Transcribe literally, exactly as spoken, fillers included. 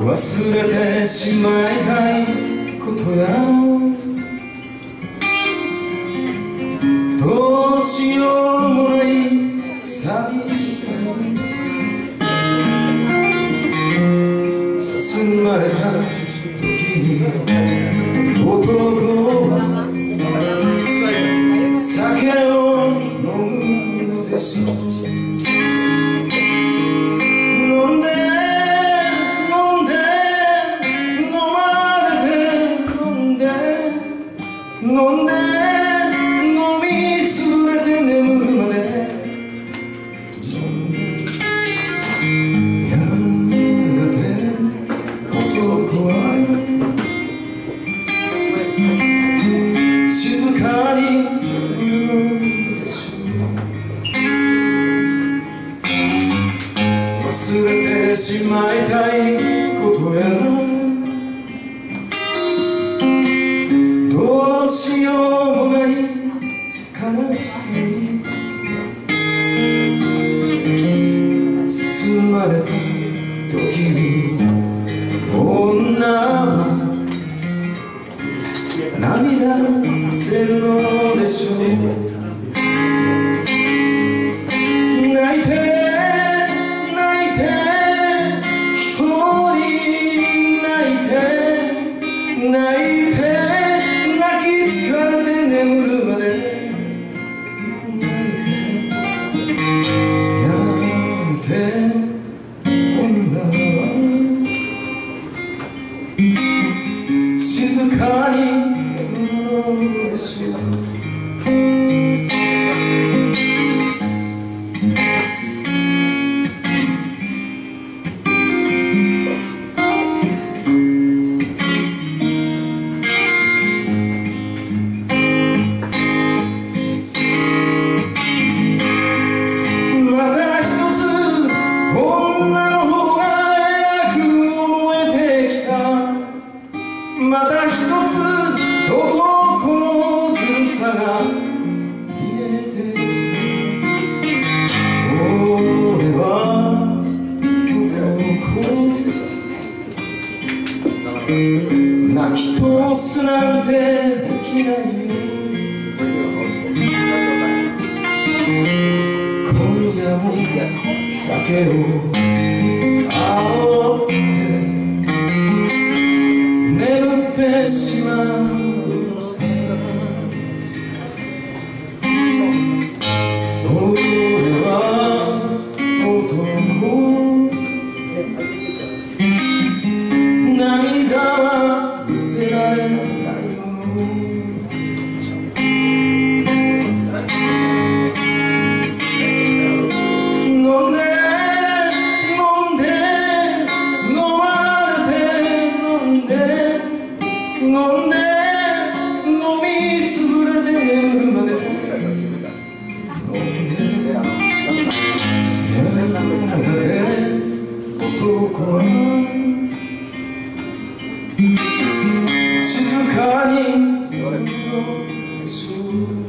忘れてしまいたいことやどうしようもない寂しさに包まれた時に男は酒を飲むのでしょう。飲んで飲んで飲まれて飲んで飲んで飲みつぶれて眠るまでやがて男は静かに忘れてしまいたいことやどうしようもない悲しさに包まれた時に女は涙ぐせるのでしょう。泣いて泣いて一人泣いて泣いて泣き疲れて眠るまでやめて女は静かに眠るでしょう。また一つ男のずるさが見えて俺は男泣き通すなんてできないよ。今夜も酒を煽って眠ってしまうさ。俺は男涙は見せられないもの。飲んで飲んで飲まれて飲んで飲んで飲みつぶれて眠るまで飲んでやがて男は静かに眠るでしょう。